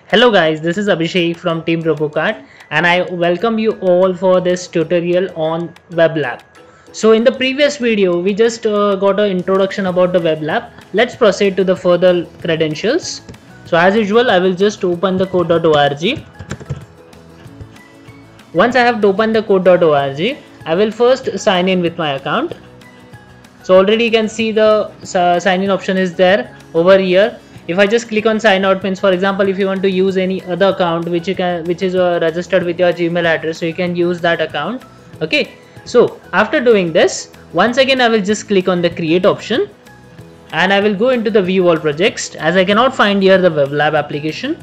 Hello guys, this is Abhishek from Team RoboCart and I welcome you all for this tutorial on WebLab. So in the previous video, we just got an introduction about the WebLab. Let's proceed to the further credentials. So as usual, I will just open the code.org. Once I have opened the code.org, I will first sign in with my account. So already you can see the sign in option is there over here. If I just click on sign out, means for example if you want to use any other account which is registered with your Gmail address, so you can use that account. Okay, so after doing this, once again I will just click on the create option and I will go into the view all projects, as I cannot find here the WebLab application.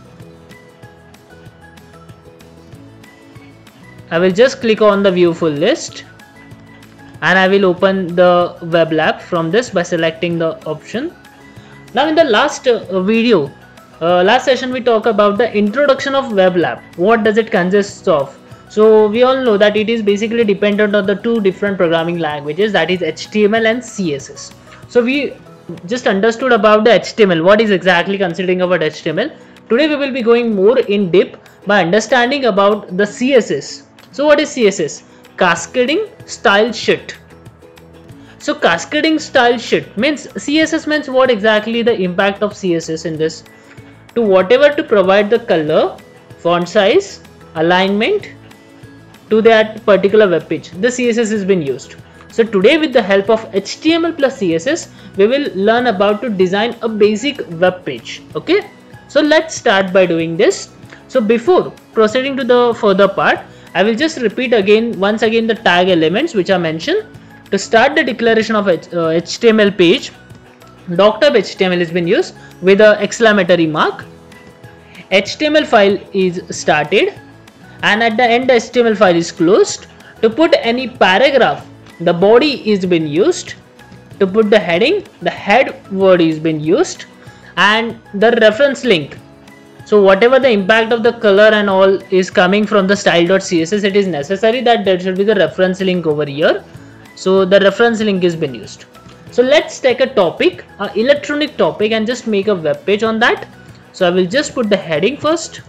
I will just click on the view full list and I will open the WebLab from this by selecting the option. Now in the last last session we talked about the introduction of WebLab. What does it consist of? So we all know that it is basically dependent on the two different programming languages, that is HTML and CSS. So we just understood about the HTML, what is exactly considering about HTML. Today we will be going more in depth by understanding about the CSS. So what is CSS? Cascading style sheet. So cascading style sheet means CSS means what exactly the impact of CSS in this? To whatever to provide the color, font size, alignment to that particular web page, the CSS has been used. So today with the help of HTML plus CSS, we will learn about to design a basic web page. Okay, so let's start by doing this. So before proceeding to the further part, I will just repeat once again the tag elements which are mentioned. To start the declaration of HTML page, doctype HTML has been used with an exclamatory mark. HTML file is started and at the end the HTML file is closed. To put any paragraph, the body is been used. To put the heading, the head word is been used, and the reference link. So whatever the impact of the color and all is coming from the style.css, it is necessary that there should be the reference link over here. So the reference link is been used. So let's take a topic, an electronic topic, and just make a web page on that. So I will just put the heading first.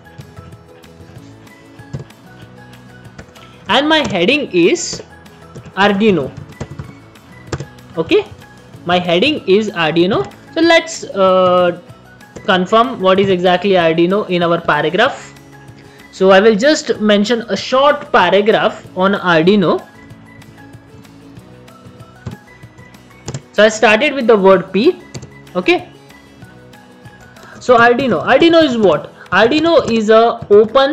And my heading is Arduino. Okay, my heading is Arduino. So let's confirm what is exactly Arduino in our paragraph. So I will just mention a short paragraph on Arduino. So I started with the word P. Okay. So Arduino is what? Arduino is a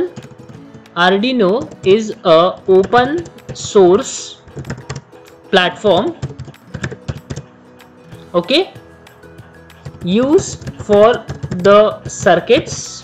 open source platform. Okay. Used for the circuits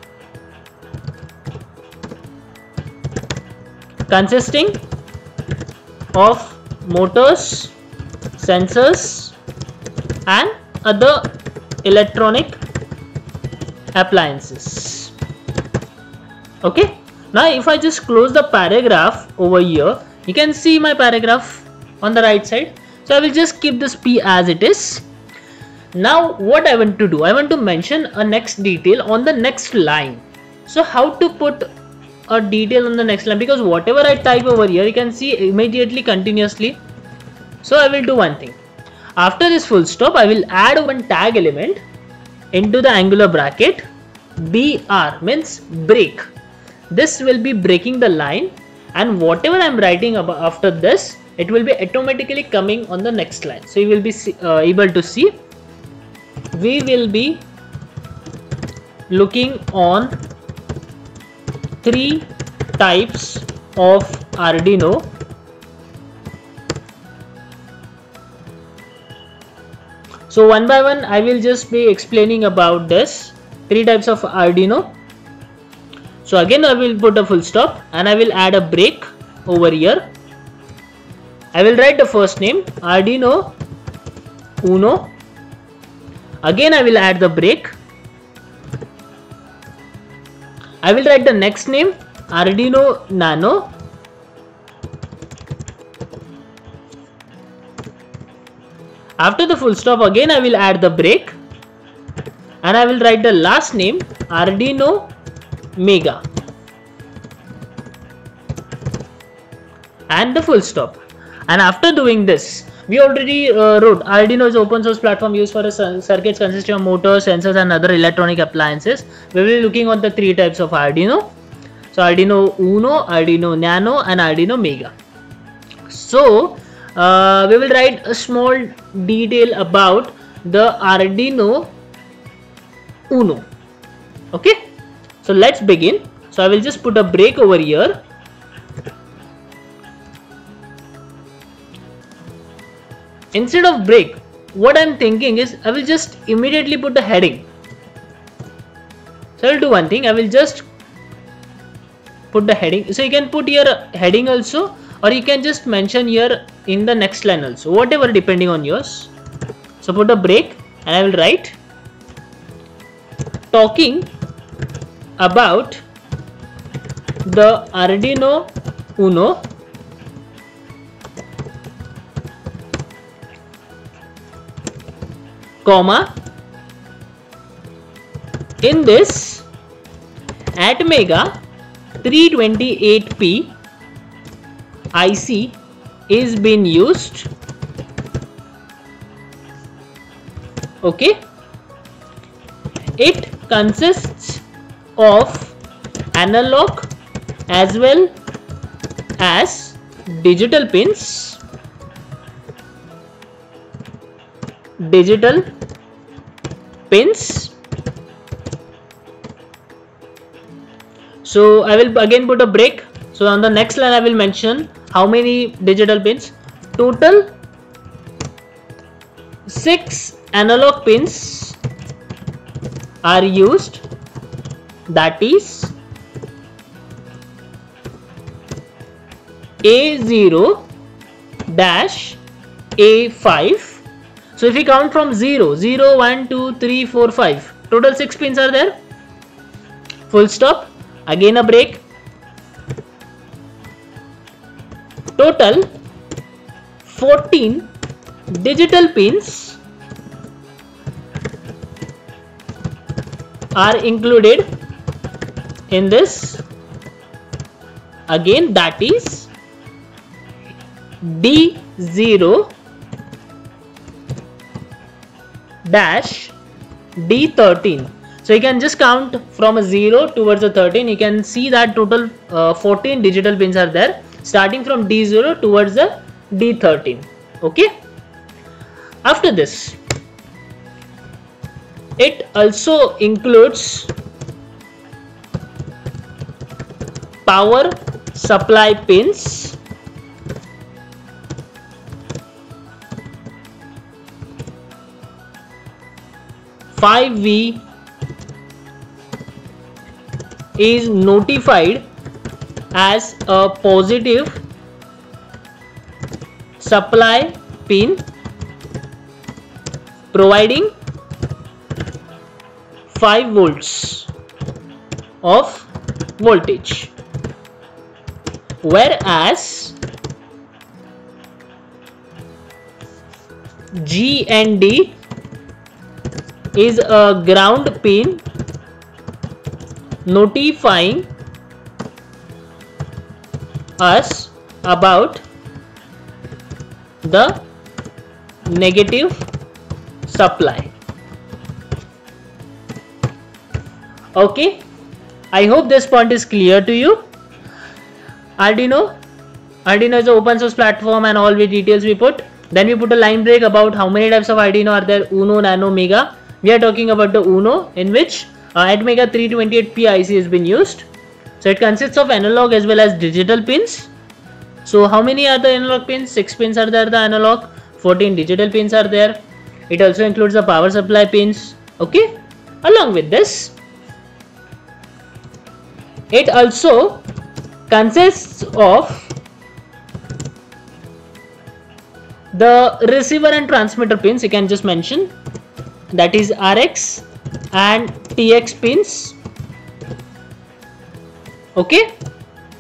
consisting of motors, sensors and other electronic appliances. Okay, now if I just close the paragraph over here, you can see my paragraph on the right side. So I will just keep this P as it is. Now what I want to do, I want to mention a next detail on the next line. So how to put a detail on the next line, because whatever I type over here, you can see immediately continuously. So I will do one thing. After this full stop, I will add one tag element into the angular bracket. BR means break. This will be breaking the line, and whatever I am writing about after this, it will be automatically coming on the next line. So you will be able to see. We will be looking on 3 types of Arduino. So one by one I will just be explaining about this 3 types of Arduino. So again I will put a full stop and I will add a break over here. I will write the first name Arduino Uno. Again I will add the break. I will write the next name Arduino Nano. After the full stop, again I will add the break. and I will write the last name Arduino Mega and the full stop. And after doing this, we already wrote Arduino is open source platform used for a circuits consisting of motors, sensors and other electronic appliances. We will be looking at the three types of Arduino. So Arduino Uno, Arduino Nano and Arduino Mega. So we will write a small detail about the Arduino Uno. Okay, so let's begin. So I will just put a break over here. Instead of break, what I'm thinking is I will just immediately put the heading. So I will do one thing, I will just put the heading. So you can put your heading also, or you can just mention here in the next line also, whatever depending on yours. So put a break and I will write talking about the Arduino Uno comma in this Atmega 328P IC is being used. Okay, it consists of analog as well as digital pins. So I will again put a break. So on the next line I will mention how many digital pins. Total 6 analog pins are used, that is A0 dash A5. So if we count from 0, 0, 1, 2, 3, 4, 5, total 6 pins are there. Full stop. Again a break. Total 14 digital pins are included in this. Again, that is D0 dash D13. So you can just count from a 0 towards a 13. You can see that total 14 digital pins are there, starting from D0 towards the D13. Okay. After this, it also includes power supply pins, (5V) is notified as a positive supply pin, providing 5 volts of voltage, whereas G and D is a ground pin, notifying us about the negative supply. Okay, I hope this point is clear to you. Arduino is an open source platform and all the details we put. Then we put a line break about how many types of Arduino are there: Uno, Nano, Mega. We are talking about the Uno, in which Atmega 328P IC has been used. So it consists of analog as well as digital pins. So how many are the analog pins? 6 pins are there, the analog. 14 digital pins are there. It also includes the power supply pins. Okay. Along with this, it also consists of the receiver and transmitter pins. You can just mention, that is RX and TX pins. Okay,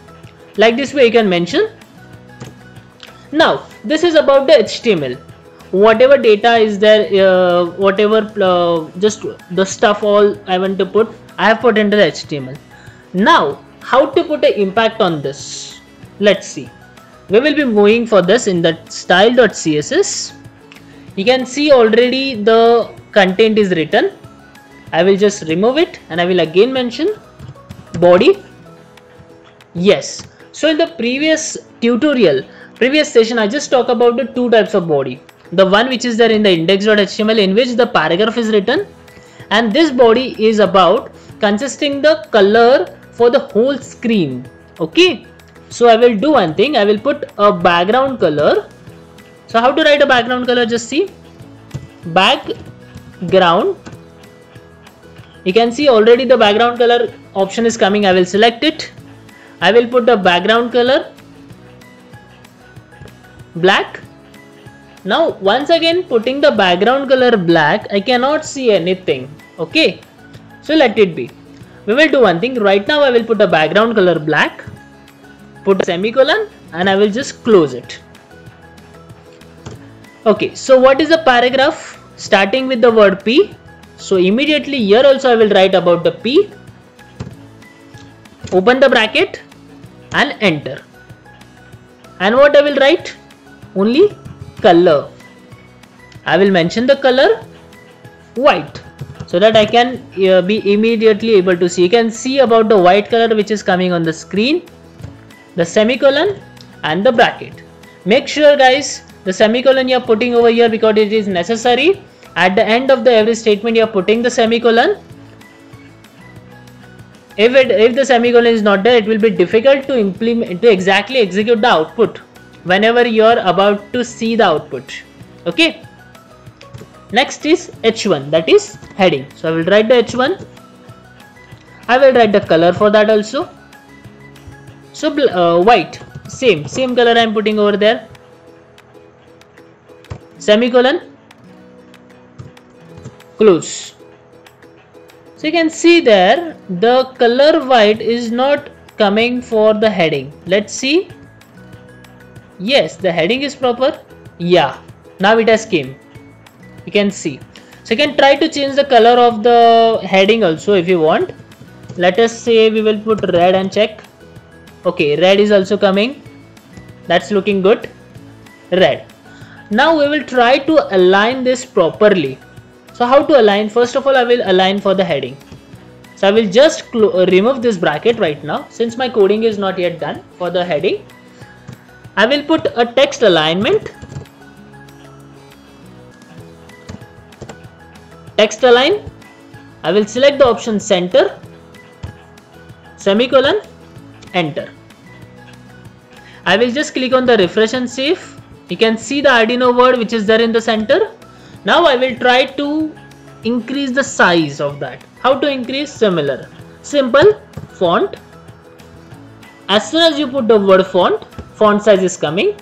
like this way you can mention. Now this is about the HTML. whatever data is there, whatever just the stuff all I want to put, I have put into the HTML. Now how to put an impact on this? Let's see. We will be moving for this in the style.css. You can see already the content is written. I will just remove it and I will again mention body. Yes. So in the previous tutorial, previous session, I just talked about the two types of body. The one which is there in the index.html, in which the paragraph is written, and this body is about consisting the color for the whole screen. Okay. So I will do one thing. I will put a background color. So how to write a background color? Just see. Background. You can see already the background color option is coming. I will select it. I will put the background color black. Now once again putting the background color black, I cannot see anything. Okay. So let it be. We will do one thing. Right now I will put a background color black, put a semicolon, and I will just close it. Okay. So what is a paragraph? Starting with the word P. So immediately here also I will write about the P. Open the bracket and enter. And what I will write? Only color. I will mention the color white, so that I can be immediately able to see. You can see about the white color which is coming on the screen, the semicolon and the bracket. Make sure guys, the semicolon you are putting over here because it is necessary. At the end of the every statement you are putting the semicolon. If the semicolon is not there, it will be difficult to implement, to exactly execute the output whenever you are about to see the output. Okay. Next is H1, that is heading. So I will write the H1. I will write the color for that also. So white, same color I am putting over there. Semicolon, close. So you can see there the color white is not coming for the heading. Let's see. Yes, the heading is proper. Yeah, now it has came. You can see. So you can try to change the color of the heading also if you want. Let us say we will put red and check. Okay, red is also coming. That's looking good. Red. Now we will try to align this properly. So how to align? First of all, I will align for the heading. So I will just remove this bracket right now, since my coding is not yet done for the heading. I will put a text alignment. Text align. I will select the option center, semicolon, enter. I will just click on the refresh and save. You can see the Arduino word which is there in the center. Now I will try to increase the size of that. How to increase? Similar. Simple. Font. As soon as you put the word font size is coming.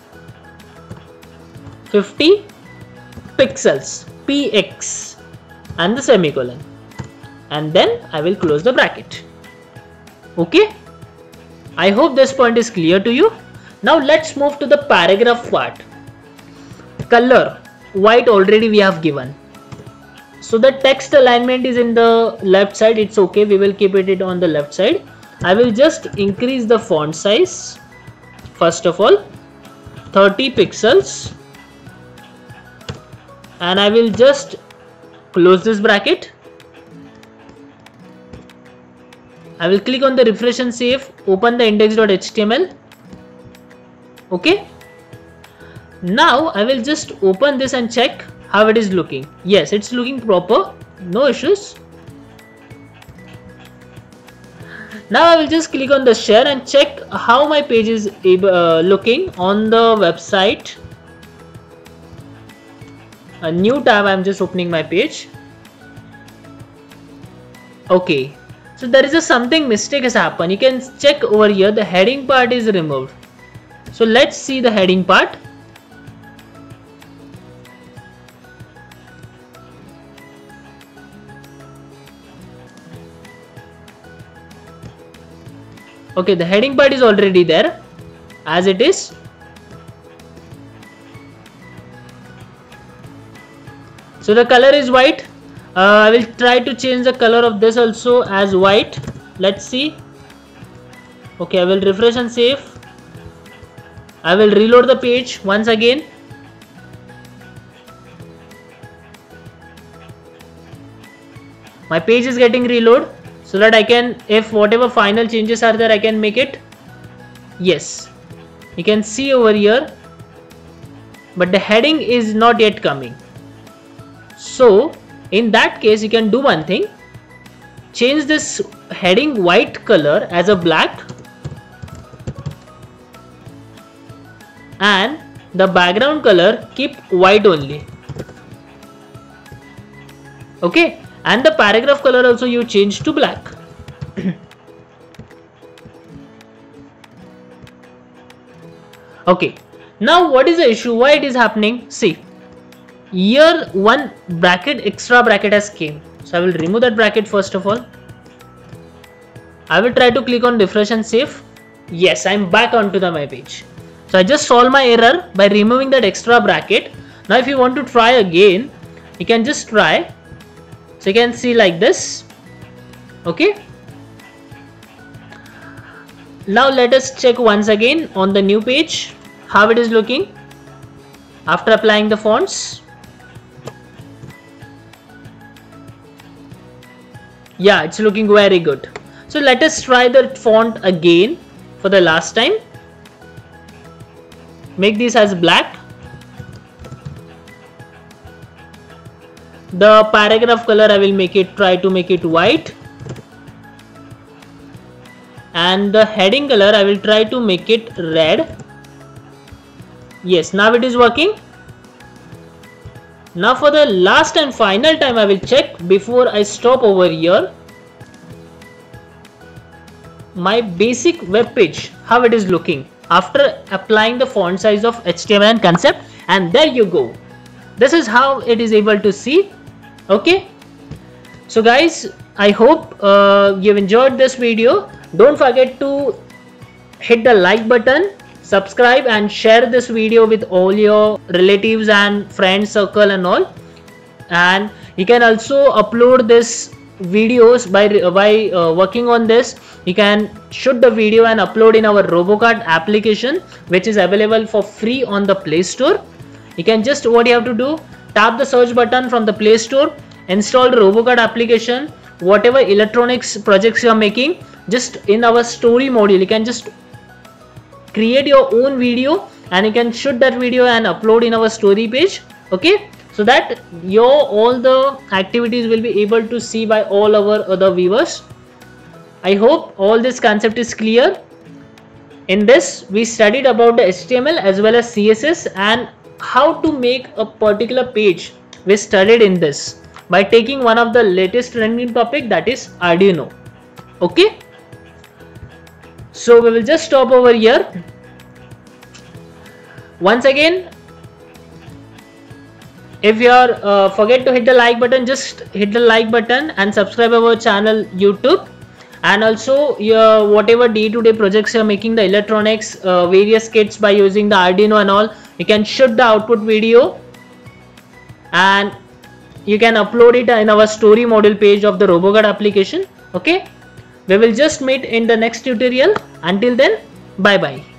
50 pixels. PX. And the semicolon. And then I will close the bracket. Okay. I hope this point is clear to you. Now let's move to the paragraph part. Color. White already we have given. So the text alignment is in the left side. It's okay. We will keep it on the left side. I will just increase the font size. First of all, 30 pixels. And I will just close this bracket. I will click on the refresh and save. Open the index.html. Okay. Now I will just open this and check how it is looking. Yes, it's looking proper. No issues. Now I will just click on the share and check how my page is looking on the website. A new tab. I am just opening my page. Okay. So there is something mistake has happened. You can check over here. The heading part is removed. So let's see the heading part. Okay, the heading part is already there as it is. So the color is white. I will try to change the color of this also as white. Let's see. Okay, I will refresh and save. I will reload the page once again. My page is getting reload, so that I can, if whatever final changes are there, I can make it. Yes, you can see over here, but the heading is not yet coming. So in that case, you can do one thing. Change this heading white color as a black, and the background color keep white only. Okay, and the paragraph color also you change to black. Okay, now what is the issue, why it is happening? See, here one bracket, extra bracket has came. So I will remove that bracket first of all. I will try to click on refresh and save. Yes, I am back onto my page. So I just solved my error by removing that extra bracket. Now if you want to try again, you can just try. So you can see like this. Okay. Now let us check once again on the new page how it is looking after applying the fonts. Yeah, it's looking very good. So let us try the font again for the last time. Make this as black. The paragraph color I will try to make it white. And the heading color I will try to make it red. Yes, now it is working. Now for the last and final time I will check before I stop over here. My basic web page, how it is looking after applying the font size of HTML and concept, and there you go. This is how it is able to see. Okay, so guys, I hope you've enjoyed this video. Don't forget to hit the like button, subscribe and share this video with all your relatives and friends circle and all. And you can also upload this videos by working on this. You can shoot the video and upload in our RoboCart application, which is available for free on the Play Store. You can just, what you have to do, tap the search button from the Play Store, install the RoboCart application, whatever electronics projects you are making, just in our story module you can just create your own video and you can shoot that video and upload in our story page. Okay, so that all the activities will be able to see by all our other viewers. I hope all this concept is clear. In this we studied about the HTML as well as CSS and how to make a particular page. We studied in this by taking one of the latest trending topic, that is Arduino. Okay, so we will just stop over here. Once again, if you are forget to hit the like button, just hit the like button and subscribe our channel YouTube. And also your whatever day-to-day projects you are making, the electronics, various kits by using the Arduino and all, you can shoot the output video and you can upload it in our story module page of the RoboCart application. Okay, we will just meet in the next tutorial. Until then, bye bye.